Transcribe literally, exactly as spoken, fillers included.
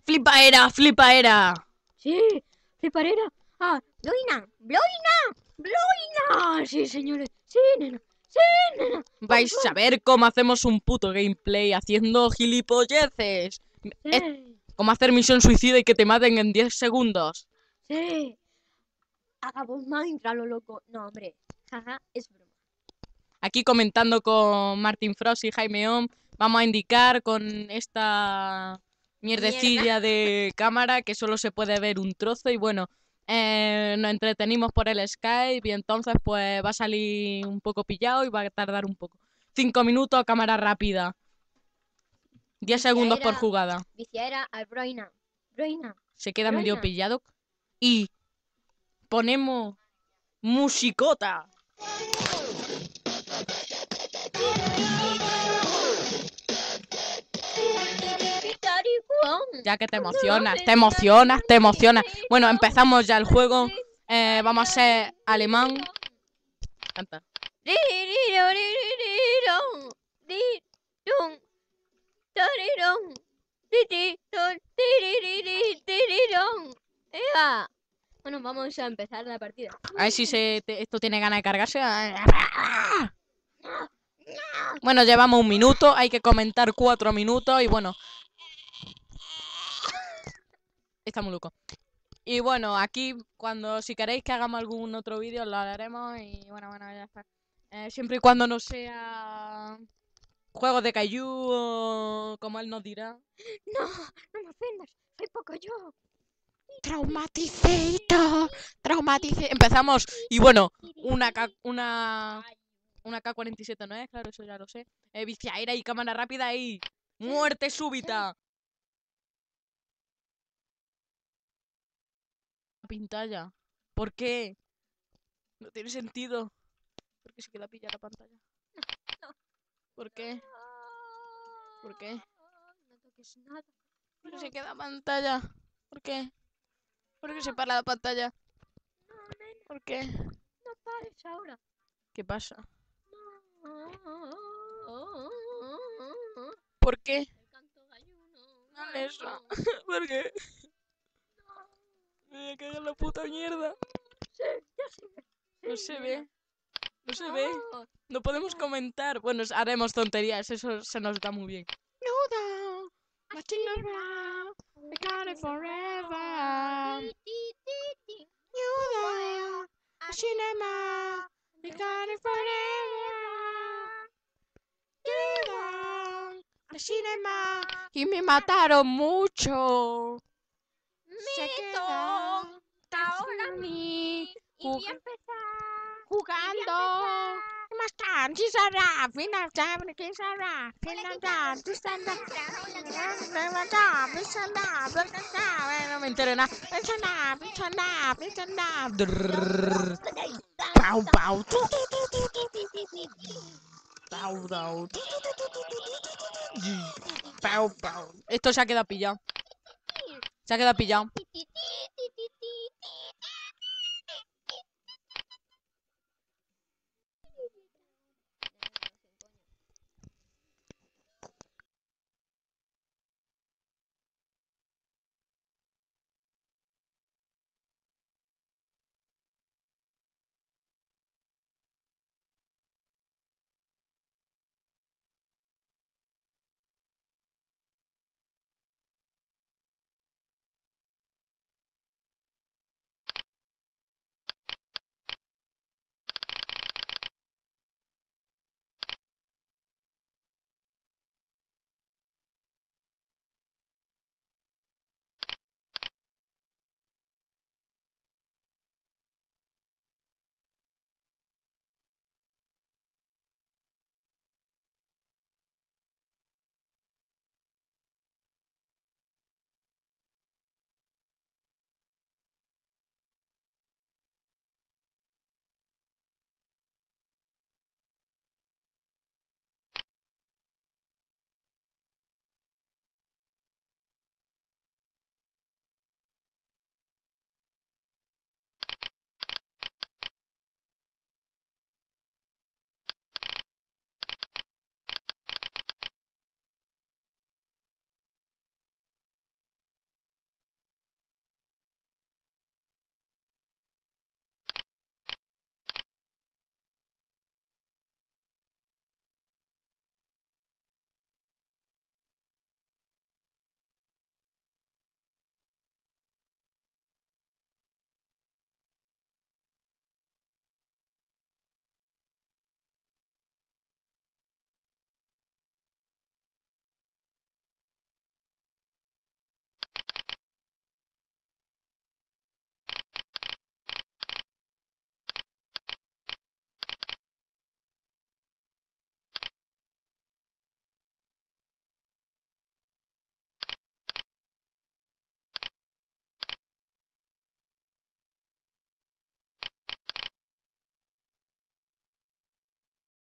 Flipaera, flipaera. Sí, fliparera. Ah, Bloina, Bloina, Bloina. Sí, señores. Sí, nena. Sí, nena. Vais a ver cómo hacemos un puto gameplay haciendo gilipolleces. Es Sí, como hacer misión suicida y que te maten en diez segundos. sí. Hagamos Minecraft, lo loco. No, hombre. Jaja, es broma. Aquí comentando con Martin Frost y Jaime Om, vamos a indicar con esta mierdecilla de cámara que solo se puede ver un trozo y bueno, eh, nos entretenimos por el Skype y entonces pues va a salir un poco pillado y va a tardar un poco. Cinco minutos a cámara rápida. Diez segundos por jugada. Viciera al Broina. Broina. Se queda Broina. medio pillado. Y ponemos musicota. Ya que te emocionas, te emocionas, te emocionas. Bueno, empezamos ya el juego. Eh, vamos a ser alemán. Canta. Bueno, vamos a empezar la partida. A ver si se te, esto tiene ganas de cargarse. Bueno, llevamos un minuto. Hay que comentar cuatro minutos. Y bueno. Está muy loco. Y bueno, aquí cuando si queréis que hagamos algún otro vídeo lo haremos. Y bueno, bueno, ya está. Eh, siempre y cuando no sea juegos de Kaiju o como él nos dirá. No, no me ofendas. Soy poco yo. Traumaticito, traumatice. Empezamos y bueno, una K, una una K cuarenta y siete no es, claro, eso ya lo sé. Eh, viciaera y cámara rápida y muerte súbita. Pantalla. ¿Por qué? No tiene sentido. ¿Por qué se queda pillada la pantalla? ¿Por qué? ¿Por qué? No toques nada. ¿Por qué se queda pantalla? ¿Por qué? ¿Por qué se para la pantalla? No, nena, ¿Por qué? no pares ahora. ¿Qué pasa? No. ¿Por qué? El canto galluno. No eso. ¿Por qué? Me caga la puta mierda. Sí, ya se ve. No Sí, se nena. ve. No se ve. No. No podemos comentar. Bueno, haremos tonterías. Eso se nos da muy bien. No, watching around. We got it forever. You there. Cinema. We got it forever. You there. Cinema. Y me mataron mucho. Se queda ahora a mí. mí. Y voy a empezar. Jugando. Más tarde, será. Final time, ¿qué será? Final time, será. No me entero nada. Pau, pau. Pau, pau. Pau, pau. Esto se ha quedado pillado. Se ha quedado pillado.